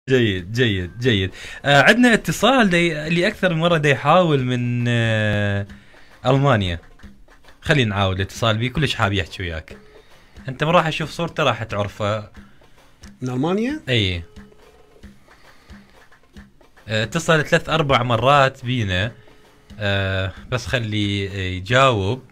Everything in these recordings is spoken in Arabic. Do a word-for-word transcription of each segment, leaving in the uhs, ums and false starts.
جيد جيد جيد. آه عندنا اتصال دي اللي اكثر من مره دا يحاول من آه المانيا. خلينا نعاود الاتصال بيه، كلش حاب يحكي وياك. انت من راح اشوف صورته راح تعرفه. من المانيا؟ اي آه اتصل ثلاث اربع مرات بينا. آه بس خلي يجاوب.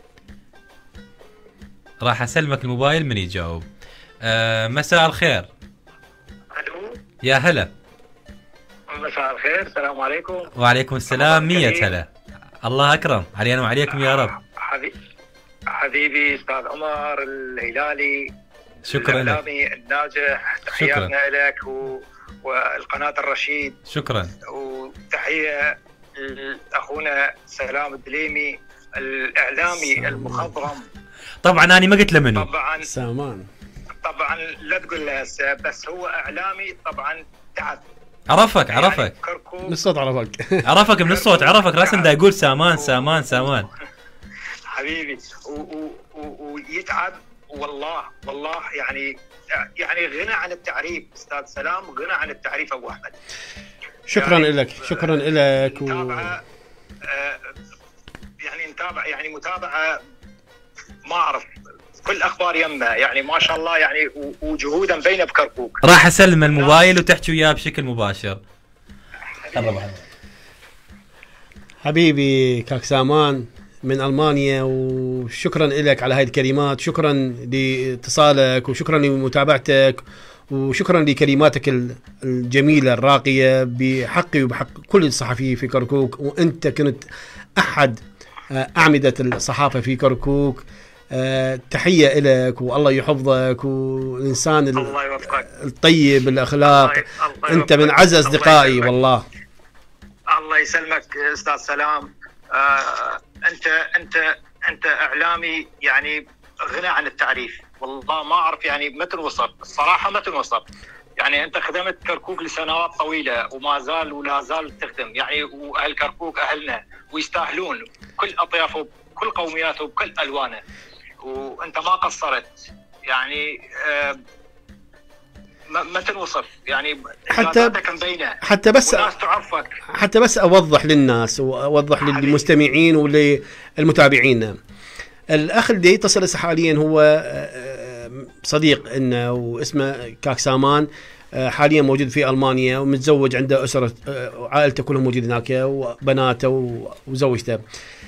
راح اسلمك الموبايل من يجاوب. آه مساء الخير. الو يا هلا. مساء الخير، السلام عليكم. وعليكم السلام. مية هلا. الله اكرم علينا وعليكم يا رب. حبيبي حبيبي استاذ عمر الهلالي، شكرا لك. الاعلامي الناجح، تحياتنا لك و... والقناه الرشيد. شكرا. وتحيه لاخونا سلام الدليمي الاعلامي سلام. المخضرم. طبعا انا ما قلت له منو. طبعا سامان. طبعا لا تقول له هسه، بس هو اعلامي طبعا تعب. عرفك عرفك يعني من الصوت عرفك. عرفك من الصوت عرفك. راسا دا يقول سامان سامان سامان حبيبي ويتعب والله والله. يعني يعني غنى عن التعريف استاذ سلام، غنى عن التعريف ابو احمد. شكرا يعني لك شكرا لك. متابعه آه يعني متابعه يعني متابعه ما اعرف كل اخبار يمه، يعني ما شاء الله يعني وجهودا مبينه بكركوك. راح اسلم الموبايل وتحكي وياه بشكل مباشر. حبيبي كاك سامان من المانيا، وشكرا لك على هاي الكلمات. شكرا لاتصالك وشكرا لمتابعتك وشكرا لكلماتك الجميله الراقيه بحقي وبحق كل الصحفيين في كركوك. وانت كنت احد اعمده الصحافه في كركوك. أه تحية لك والله يحفظك، والإنسان الله يوفقك الطيب الأخلاق. الله الله أنت من عز أصدقائي والله. الله يسلمك أستاذ سلام. آه أنت أنت أنت إعلامي يعني غنى عن التعريف. والله ما أعرف يعني ما تنوصف الصراحة، ما تنوصف. يعني أنت خدمت كركوك لسنوات طويلة وما زال ولا زال تخدم يعني. وأهل كركوك أهلنا ويستاهلون كل أطيافه بكل قومياته بكل ألوانه. وانت ما قصرت يعني. آه ما, ما تنوصف يعني. حتى مبينه حتى بس والناس تعرفك. حتى بس اوضح للناس واوضح للمستمعين وللمتابعين. الاخ اللي يتصل هسه حاليا هو صديق لنا واسمه كاك سامان، حاليا موجود في المانيا ومتزوج، عنده اسره عائلته كلهم موجودين هناك وبناته وزوجته.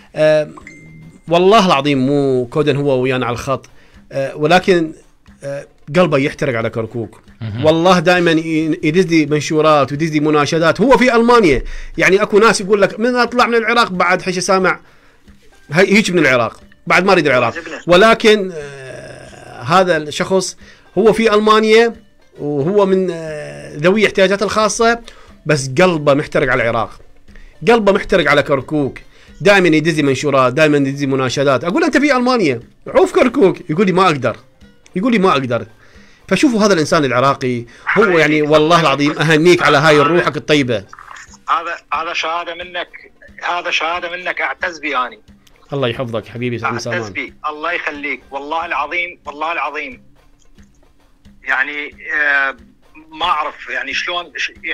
والله العظيم مو كودن هو ويانا على الخط، أه ولكن أه قلبه يحترق على كركوك. والله دائما يدز لي منشورات ويدز لي مناشدات. هو في المانيا يعني اكو ناس يقول لك من اطلع من العراق بعد حش سامع هيك من العراق بعد ما اريد العراق. ولكن أه هذا الشخص هو في المانيا وهو من أه ذوي احتياجات الخاصه، بس قلبه محترق على العراق، قلبه محترق على كركوك. دائما يدزي منشورات، دائما يدزي مناشدات. اقول انت في المانيا عوف كركوك، يقول لي ما اقدر، يقول لي ما اقدر. فشوفوا هذا الانسان العراقي هو يعني والله العظيم اهنيك على هاي روحك الطيبه. هذا هذا شهاده منك، هذا شهاده منك اعتز بي اني. الله يحفظك حبيبي سامان. اعتز بي، الله يخليك والله العظيم والله العظيم. يعني آه ما اعرف يعني شلون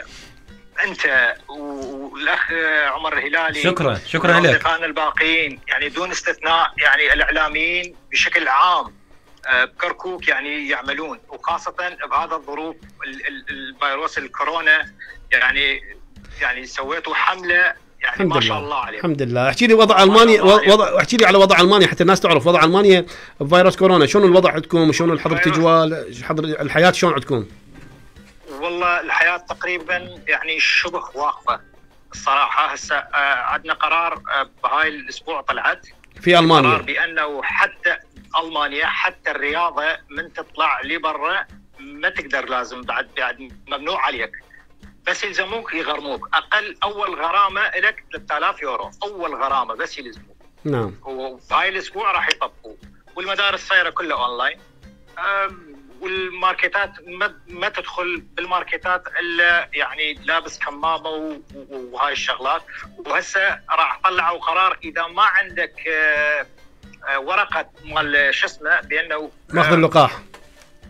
انت والاخ عمر الهلالي. شكرا شكرا لك. واصدقائنا الباقيين يعني دون استثناء يعني الاعلاميين بشكل عام بكركوك يعني يعملون، وخاصه بهذا الظروف الفيروس الكورونا. يعني يعني سويتوا حمله يعني ما شاء الله عليكم. الحمد لله. احكي لي وضع المانيا، وضع احكي لي على وضع المانيا حتى الناس تعرف وضع المانيا بفيروس كورونا. شلون الوضع عندكم وشلون الحظر تجوال حظر الحياه شلون عندكم؟ والله الحياة تقريبا يعني شبه واقفة الصراحة. هسه آه عندنا قرار آه بهاي الأسبوع طلعت في ألمانيا قرار بأنه حتى ألمانيا حتى الرياضة من تطلع لبرا ما تقدر، لازم بعد بعد ممنوع عليك، بس يلزموك يغرموك. أقل أول غرامة لك ثلاثة آلاف يورو، أول غرامة بس يلزموك. نعم. وهاي الأسبوع راح يطبقوا، والمدارس صايرة كلها أونلاين. آه والماركتات ما, ما تدخل بالماركتات الا يعني لابس كمامه وهاي الشغلات. وهسه راح طلعوا قرار اذا ما عندك ورقه مال شو اسمه بانه ماخذ اللقاح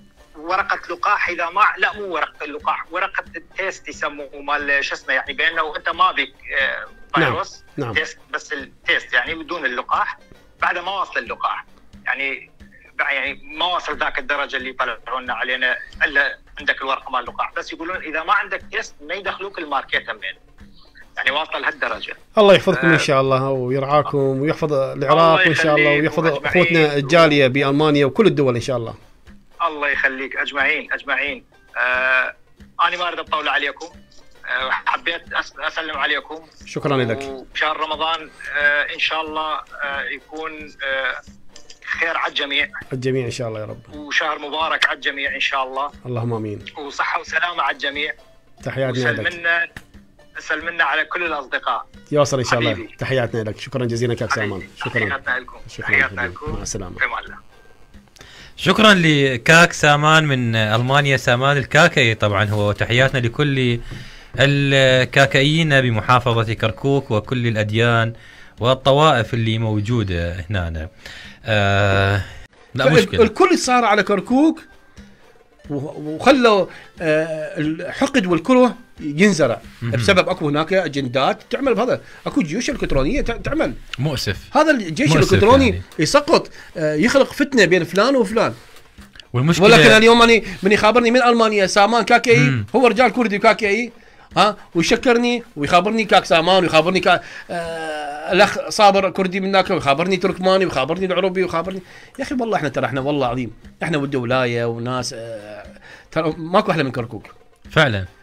ورقه لقاح اذا ما لا مو ورقه اللقاح، ورقه التيست يسموه مال شو اسمه يعني بانه وانت ما بك فيروس. نعم. تيست بس التيست يعني بدون اللقاح، بعد ما واصل اللقاح يعني يعني ما وصل ذاك الدرجه اللي طلعوا لنا علينا الا عندك الورقه مال اللقاح، بس يقولون اذا ما عندك تيست ما يدخلوك الماركت همين، يعني واصل لهالدرجه. الله يحفظكم ان شاء الله ويرعاكم ويحفظ العراق ان شاء الله ويحفظ اخوتنا الجاليه بالمانيا وكل الدول ان شاء الله. الله يخليك اجمعين اجمعين. آه انا ما اريد اطول عليكم، آه حبيت اسلم عليكم. شكرا لك. وشهر رمضان آه ان شاء الله آه يكون آه خير على الجميع. الجميع ان شاء الله يا رب. وشهر مبارك على الجميع ان شاء الله. اللهم امين. وصحه وسلامه على الجميع. تحياتنا لك. سلمنا سلمنا على كل الاصدقاء. يوصل ان شاء الله. حبيبي. تحياتنا لك. شكرا جزيلا كاك سامان. شكرا. تحياتنا لكم. تحياتنا لكم. مع السلامه. في الله. شكرا لكاك سامان من المانيا، سامان الكاكي طبعا هو، وتحياتنا لكل الكاكايين بمحافظه كركوك وكل الاديان والطوائف اللي موجوده هنا. آه لا مشكله الكل صار على كركوك وخلوا آه الحقد والكره ينزرع بسبب اكو هناك اجندات تعمل بهذا، اكو جيوش الكترونيه تعمل مؤسف. هذا الجيش الالكتروني يعني. يسقط آه يخلق فتنه بين فلان وفلان. والمشكله ولكن اليوم اني من يخابرني من المانيا سامان كاكي هو رجال كردي كاكي ها ويشكرني ويخابرني كاك سامان ويخابرني كا آه الاخ صابر كردي من هناك ويخابرني تركماني ويخابرني العربي ويخابرني يا اخي والله احنا ترى احنا والله عظيم احنا ود ولايه وناس آه ترى ماكو احلى من كركوك فعلا.